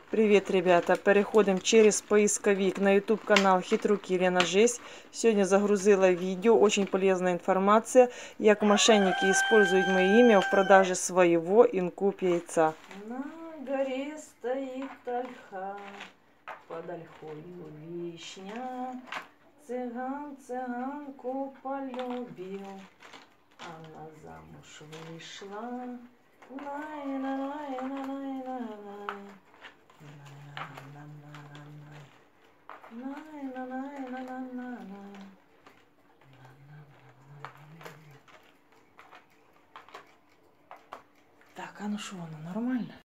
Привет, ребята! Переходимо через поисковик на YouTube канал Хитруки Лена Жесть. Сегодня загрузила видео, очень полезная информация, как мошенники используют мое имя в продаже своего инкуб яйца. На горе стоит ольха, под ольхою вишня. Цыган цыганку полюбил, она замуж вышла. Так, а ну что, оно нормально?